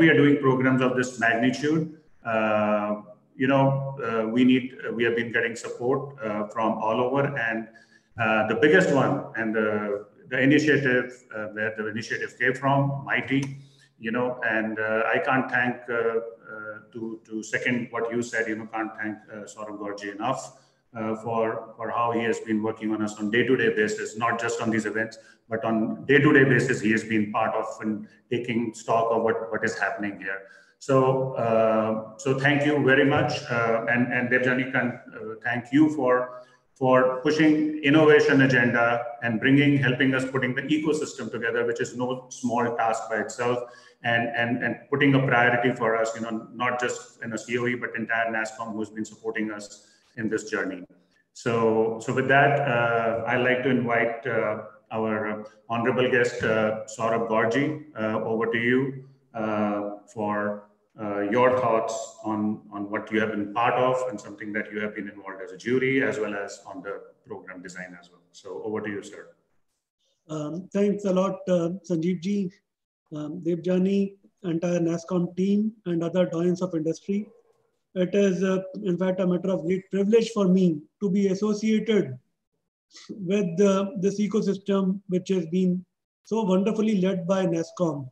we are doing programs of this magnitude, we have been getting support from all over, and the biggest one and the initiative where the initiative came from, Mighty, and I can't thank to second what you said, can't thank Saurabh Gorji enough for how he has been working on us on day-to-day basis, not just on these events, but on day-to-day basis. He has been part of and taking stock of what is happening here. So thank you very much, and Debjani can thank you for pushing innovation agenda and helping us putting the ecosystem together, which is no small task by itself, and putting a priority for us, not just in a COE, but entire NASSCOM who's been supporting us in this journey. So with that, I'd like to invite our honorable guest, Saurabh Gorji, over to you for your thoughts on what you have been part of and something that you have been involved as a jury, as well as on the program design as well. So over to you, sir. Thanks a lot, Sanjeev ji, Debjani, entire NASSCOM team, and other doyens of industry. It is, in fact, a matter of great privilege for me to be associated with this ecosystem, which has been so wonderfully led by NASSCOM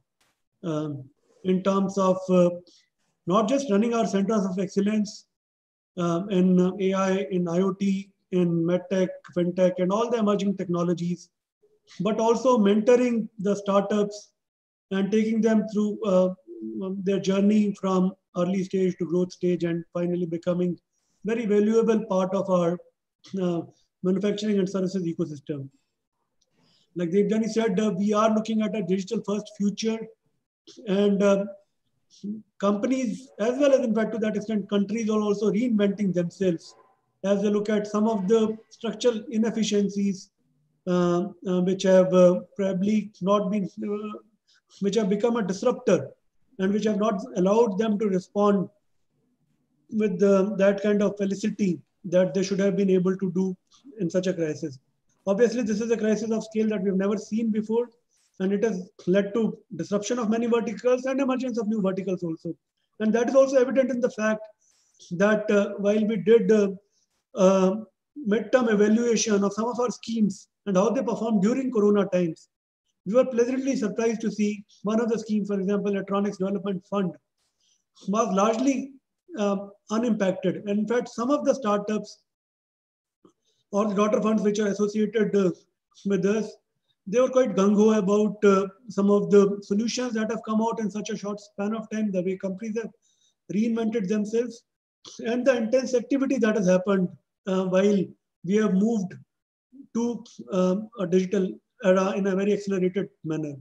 in terms of not just running our centers of excellence in AI, in IoT, in MedTech, FinTech, and all the emerging technologies, but also mentoring the startups and taking them through their journey from early stage to growth stage, and finally becoming very valuable part of our manufacturing and services ecosystem. Like Debjani said, we are looking at a digital first future, and companies, as well as in fact to that extent, countries are also reinventing themselves as they look at some of the structural inefficiencies which have probably not been, which have become a disruptor and which have not allowed them to respond with that kind of felicity that they should have been able to do in such a crisis. Obviously, this is a crisis of scale that we've never seen before, and it has led to disruption of many verticals and emergence of new verticals also. And that is also evident in the fact that while we did midterm evaluation of some of our schemes and how they performed during Corona times, we were pleasantly surprised to see one of the schemes, for example, Electronics Development Fund, was largely unimpacted. And in fact, some of the startups or the daughter funds which are associated with us, they were quite gung-ho about some of the solutions that have come out in such a short span of time, the way companies have reinvented themselves, and the intense activity that has happened while we have moved to a digital era in a very accelerated manner.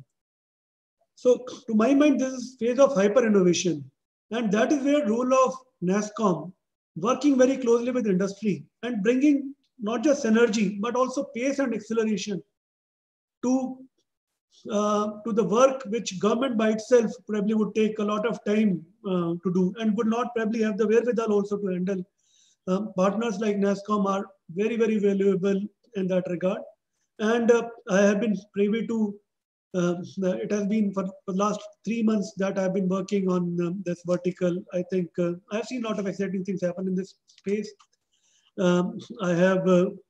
So to my mind, this is phase of hyper innovation. And that is where role of NASSCOM, working very closely with industry and bringing not just synergy, but also pace and acceleration to the work which government by itself probably would take a lot of time to do and would not probably have the wherewithal also to handle. Partners like NASSCOM are very, very valuable in that regard. And I have been privy to, it has been for the last 3 months that I've been working on this vertical. I think I've seen a lot of exciting things happen in this space. I have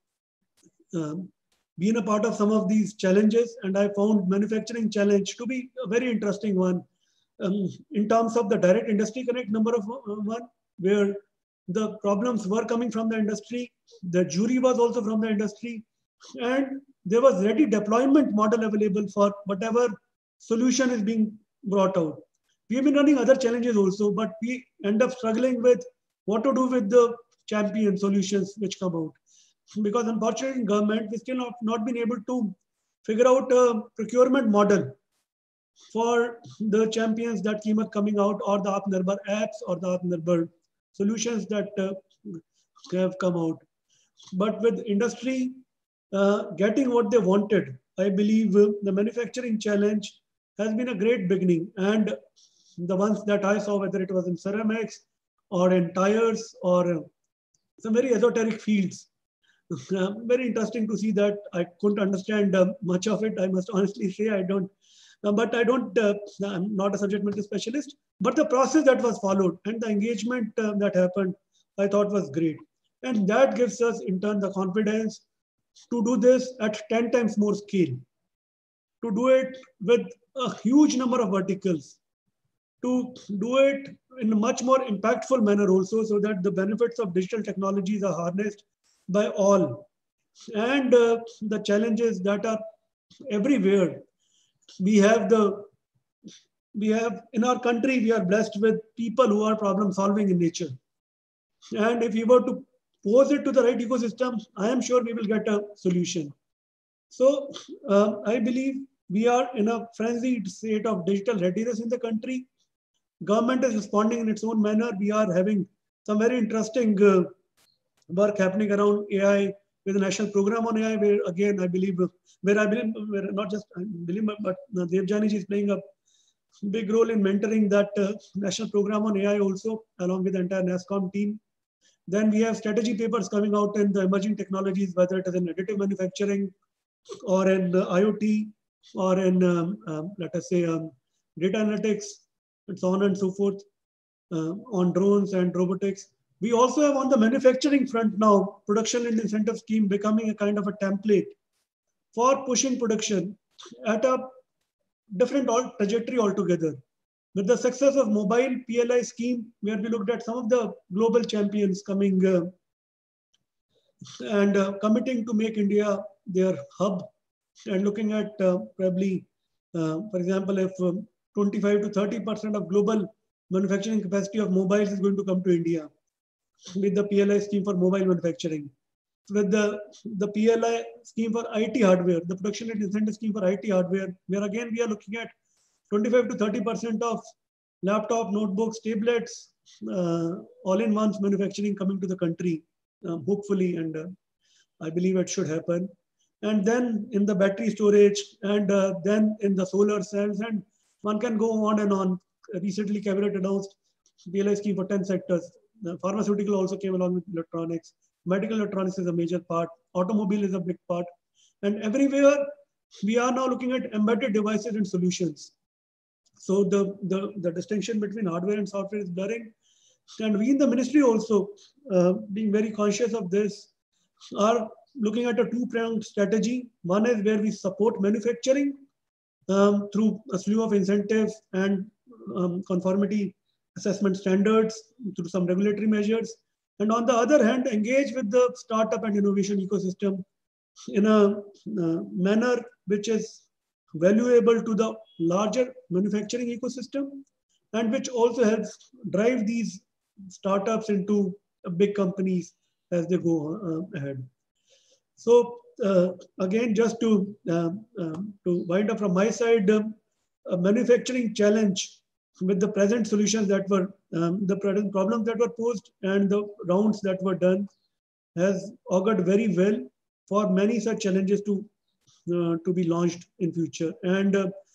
been a part of some of these challenges, and I found manufacturing challenge to be a very interesting one in terms of the direct industry connect number of one, where the problems were coming from the industry, the jury was also from the industry, and there was ready deployment model available for whatever solution is being brought out. We have been running other challenges also, but we end up struggling with what to do with the champion solutions which come out. Because unfortunately in government, we still not been able to figure out a procurement model for the champions that came up coming out, or the Atmanirbhar apps or the Atmanirbhar solutions that have come out. But with industry getting what they wanted, I believe the manufacturing challenge has been a great beginning. And the ones that I saw, whether it was in ceramics or in tires or some very esoteric fields, very interesting to see that. I couldn't understand much of it. I must honestly say I don't But I'm not a subject matter specialist, but the process that was followed and the engagement that happened, I thought was great. And that gives us in turn the confidence to do this at 10 times more scale, to do it with a huge number of verticals, to do it in a much more impactful manner also, so that the benefits of digital technologies are harnessed by all. And the challenges that are everywhere. We have in our country, we are blessed with people who are problem solving in nature. And if we were to pose it to the right ecosystem, I am sure we will get a solution. So I believe we are in a frenzied state of digital readiness in the country. Government is responding in its own manner. We are having some very interesting work happening around AI with a national program on AI, where again, I believe, where not just I believe, but Debjani ji is playing a big role in mentoring that national program on AI also, along with the entire NASSCOM team. Then we have strategy papers coming out in the emerging technologies, whether it is in additive manufacturing or in IoT or in, let us say, data analytics and so on and so forth, on drones and robotics. We also have on the manufacturing front now, production linked incentive scheme becoming a kind of a template for pushing production at a different trajectory altogether. With the success of mobile PLI scheme, where we looked at some of the global champions coming and committing to make India their hub, and looking at probably, for example, if 25 to 30% of global manufacturing capacity of mobiles is going to come to India, with the PLI scheme for mobile manufacturing, with the PLI scheme for IT hardware, the production and incentive scheme for IT hardware, where again we are looking at 25 to 30% of laptop, notebooks, tablets, all-in-ones manufacturing coming to the country, hopefully, and I believe it should happen. And then in the battery storage, and then in the solar cells, and one can go on and on. Recently, Cabinet announced PLI scheme for 10 sectors. The pharmaceutical also came along with electronics. Medical electronics is a major part. Automobile is a big part. And everywhere, we are now looking at embedded devices and solutions. So the distinction between hardware and software is blurring. And we in the ministry also, being very conscious of this, are looking at a two-pronged strategy. One is where we support manufacturing through a slew of incentives and conformity assessment standards, through some regulatory measures. And on the other hand, engage with the startup and innovation ecosystem in a manner which is valuable to the larger manufacturing ecosystem, and which also helps drive these startups into big companies as they go ahead. So again, just to wind up from my side, a manufacturing challenge with the present solutions that were, the present problems that were posed and the rounds that were done has augured very well for many such challenges to be launched in future. And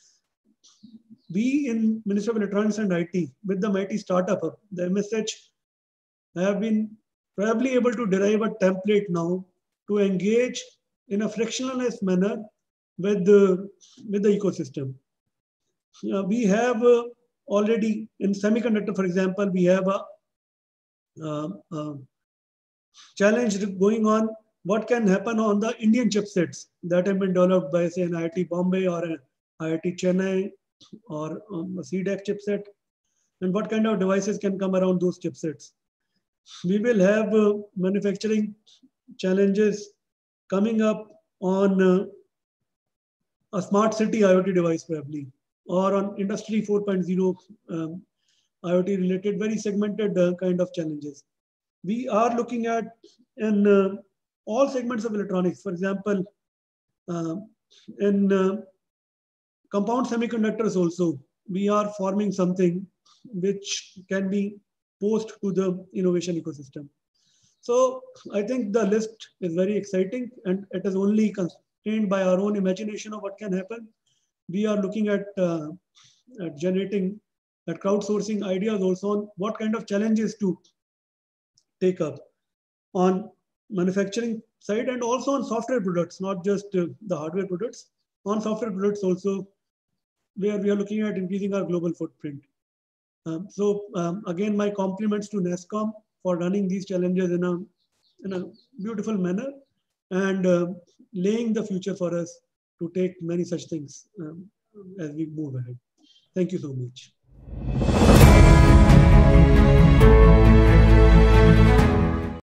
we in Ministry of Electronics and IT, with the mighty startup, the MSH, have been probably able to derive a template now to engage in a frictionless manner with the ecosystem. We have already in semiconductor, for example, we have a challenge going on. What can happen on the Indian chipsets that have been developed by, say, an IIT Bombay or an IIT Chennai or a CDEC chipset, and what kind of devices can come around those chipsets? We will have manufacturing challenges coming up on a smart city IoT device probably, or on industry 4.0 IoT related very segmented kind of challenges. We are looking at in all segments of electronics, for example, in compound semiconductors also, we are forming something which can be posed to the innovation ecosystem. So I think the list is very exciting, and it is only constrained by our own imagination of what can happen. We are looking at generating, at crowdsourcing ideas also on what kind of challenges to take up on manufacturing side, and also on software products, not just the hardware products. On software products also, where we are looking at increasing our global footprint. Again, my compliments to NASSCOM for running these challenges in a beautiful manner and laying the future for us to take many such things as we move ahead. Thank you so much.